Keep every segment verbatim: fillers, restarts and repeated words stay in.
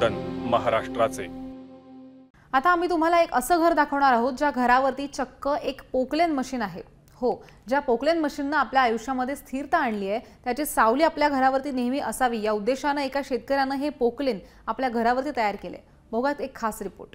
स्पंदन महाराष्ट्राचे। आता आम्ही तुम्हाला एक असं घर दाखवणार आहोत ज्या घरावरती चक्क एक पोकलेन मशीन आहे। हो, ज्या पोकलेन मशीनने आपल्या आयुष्यामध्ये स्थिरता आणली आहे, त्याची सावली आपल्या घरावरती नेहमी असावी या उद्देशाने एका शेतकऱ्याने हे पोकलेन आपल्या घरावरती तयार केले। बघा एक खास रिपोर्ट।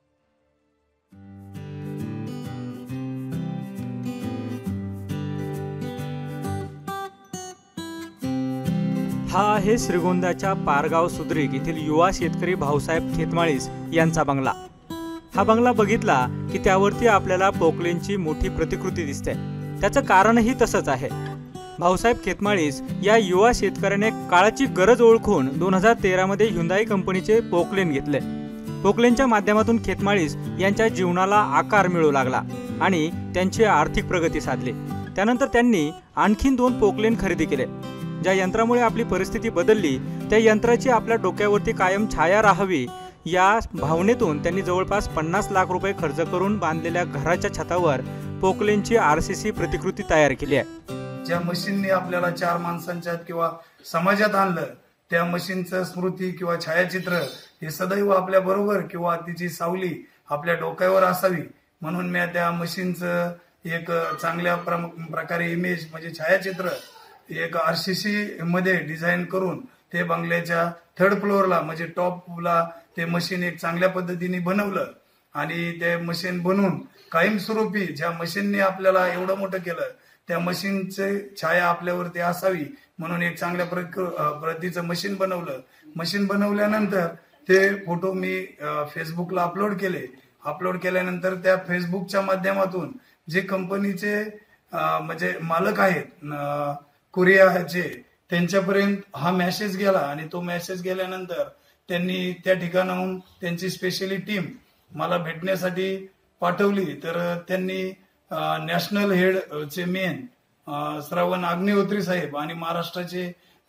हा आहे श्रीगोंद्याच्या पारगाव सुद्रिक येथील युवा शेतकरी भाऊसाहेब खेतमाळीस यांचा बंगला। हा बंगला बघितला की त्यावरती आपल्याला पोकलेनची मोठी प्रतिकृती दिसते। त्याचं कारणही तसंच आहे। भाऊसाहेब खेतमाळीस या युवा शेतकऱ्याने काळाची गरज ओळखून दोन हजार तेरा मध्ये ह्युंदाई कंपनीचे पोकलेन घेतले। पोकलेनच्या माध्यमातून खेतमाळीस यांच्या जीवनाला आकार मिळू लागला आणि त्यांची आर्थिक प्रगती साधली। त्यानंतर त्यांनी आणखीन दोन पोकलेन खरेदी केले। ज्या यंत्रामुळे आपली परिस्थिती बदलली, त्या यंत्राची आपल्या डोक्यावरती कायम छाया राहावी या भावनेतून त्यांनी जवळपास पन्नास लाख रुपये खर्च करून बांधलेल्या घराच्या छतावर पोकलेनची आरसीसी प्रतिकृती तयार केली आहे। ज्या मशीनने आपल्याला चार माणसांच्यात किंवा समाजात आणलं, त्या मशीनचं स्मृती किंवा छायाचित्र हे सदैव आपल्या बरोबर किंवा तिची सावली आपल्या डोक्यावर असावी म्हणून मी त्या मशीनचं एक चांगल्या प्रकारे इमेज म्हणजे छायाचित्र एक आरसीसी मध्ये डिझाईन करून ते बंगल्याच्या थर्ड फ्लोअरला म्हणजे टॉपला ते मशीन एक चांगल्या पद्धतीने बनवलं आणि ते मशीन बनवून कायमस्वरूपी ज्या मशीनने आपल्याला एवढं मोठं केलं त्या मशीनचे छाया आपल्यावरती असावी म्हणून एक चांगल्या प्रतीचं मशीन बनवलं। मशीन बनवल्यानंतर ते फोटो मी फेसबुकला अपलोड केले। अपलोड केल्यानंतर त्या फेसबुकच्या माध्यमातून जे कंपनीचे म्हणजे मालक आहेत कोरियाचे त्यांच्यापर्यंत हा मेसेज गेला आणि तो मेसेज गेल्यानंतर त्यांनी त्या ठिकाणाहून त्यांची स्पेशली टीम मला भेटण्यासाठी पाठवली। तर त्यांनी नॅशनल हेड चे मेन श्रावण अग्निहोत्री साहेब आणि महाराष्ट्राचे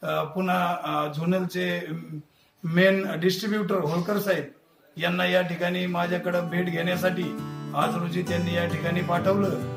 पुन्हा झोनलचे मेन डिस्ट्रीब्युटर होळकर साहेब यांना या ठिकाणी माझ्याकडे भेट घेण्यासाठी आज रोजी त्यांनी या ठिकाणी पाठवलं।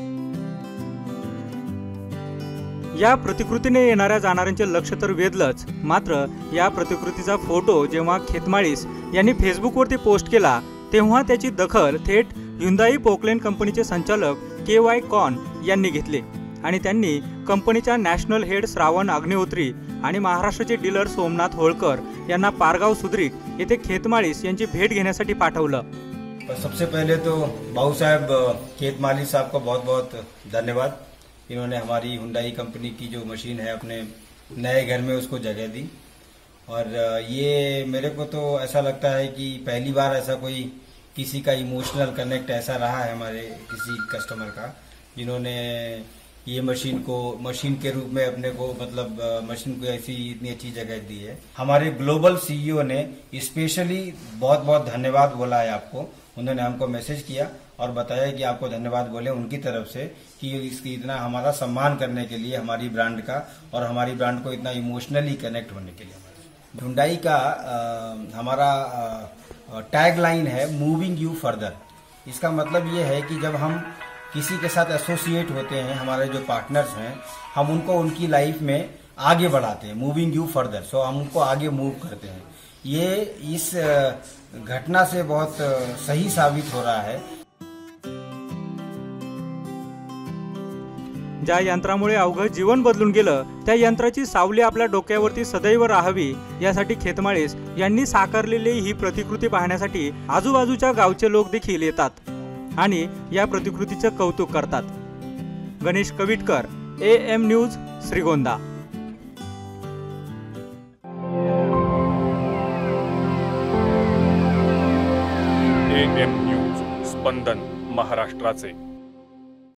या प्रतिकृतीने येणाऱ्या जाणाऱ्यांचे लक्ष तर वेधलंच, मात्र या प्रतिकृतीचा फोटो जेव्हा खेतमाळीस यांनी फेसबुकवरती पोस्ट केला तेव्हा त्याची दखल थेट ह्युंदाई पोकलेन कंपनीचे संचालक के वाय कॉन यांनी घेतली आणि त्यांनी कंपनीच्या नॅशनल हेड श्रावण अग्निहोत्री आणि महाराष्ट्राचे डीलर सोमनाथ होळकर यांना पारगाव सुद्रिक येथे खेतमाळीस यांची भेट घेण्यासाठी पाठवलं। सबसे पहले तो भाऊसाहेब खेतमाळीस साहब का बहुत बहुत धन्यवाद। इन्होंने हमारी ह्युंदाई कंपनी की जो मशीन है अपने नए घर में उसको जगह दी और ये मेरे को तो ऐसा लगता है कि पहली बार ऐसा कोई किसी का इमोशनल कनेक्ट ऐसा रहा है हमारे किसी कस्टमर का जिन्होंने ये मशीन को मशीन के रूप में अपने को मतलब मशीन को ऐसी इतनी अच्छी जगह दी है। हमारे ग्लोबल सीईओ ने स्पेशली बहुत बहुत धन्यवाद बोला है आपको। उन्होंने हमको मैसेज किया और बताया कि आपको धन्यवाद बोले उनकी तरफ से कि इसकी इतना हमारा सम्मान करने के लिए हमारी ब्रांड का और हमारी ब्रांड को इतना इमोशनली कनेक्ट होने के लिए। ह्युंदाई का आ, हमारा टैग लाइन है मूविंग यू फर्दर। इसका मतलब ये है कि जब हम किसी के साथ एसोसिएट होते हैं, हमारे जो पार्टनर्स हैं, हम उनको उनकी लाइफ में आगे बढ़ाते हैं, मूविंग यू फर्दर। सो हम उनको आगे मूव करते हैं। ये इस घटना से बहुत सही साबित हो रहा है। ज्या यंत्रामुळे अवघड जीवन बदलून गेलं, त्या यंत्राची सावली आपल्या डोक्यावरती सदैव राहावी यासाठी खेतमाळीस यांनी साकारलेली ही प्रतिकृती पाहण्यासाठी आजूबाजूच्या गावचे लोक देखील येतात आणि या प्रतिकृतीचं कौतुक करतात। Ganesh Kavitkar, A M news, Shrigonda. A M news, स्पंदन महाराष्ट्राचे।